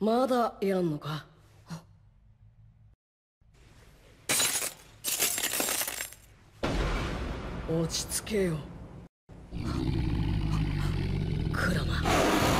まだやんのか。落ち着けよクラマ。